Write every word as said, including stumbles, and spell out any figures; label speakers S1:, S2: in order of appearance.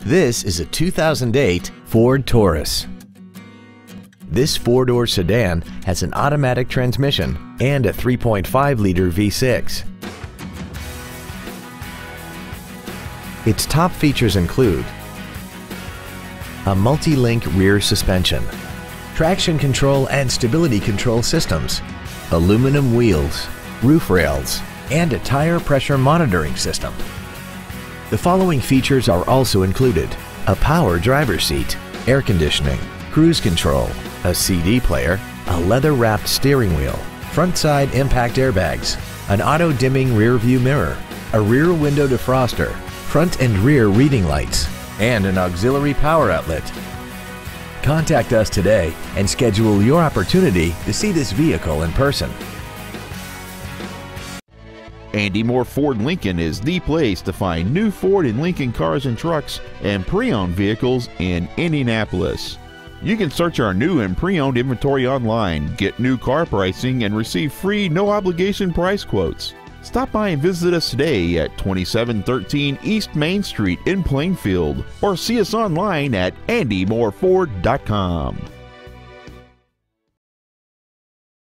S1: This is a two thousand eight Ford Taurus. This four-door sedan has an automatic transmission and a three point five liter V six. Its top features include a multi-link rear suspension, traction control and stability control systems, aluminum wheels, roof rails, and a tire pressure monitoring system. The following features are also included: a power driver's seat, air conditioning, cruise control, a C D player, a leather-wrapped steering wheel, front side impact airbags, an auto-dimming rear view mirror, a rear window defroster, front and rear reading lights, and an auxiliary power outlet. Contact us today and schedule your opportunity to see this vehicle in person.
S2: Andy Mohr Ford Lincoln is the place to find new Ford and Lincoln cars and trucks and pre-owned vehicles in Indianapolis. You can search our new and pre-owned inventory online, get new car pricing, and receive free no-obligation price quotes. Stop by and visit us today at twenty-seven thirteen East Main Street in Plainfield, or see us online at andy mohr ford dot com.